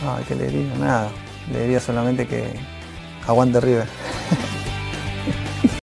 Ay, qué le diría, nada. Le diría solamente que aguante River.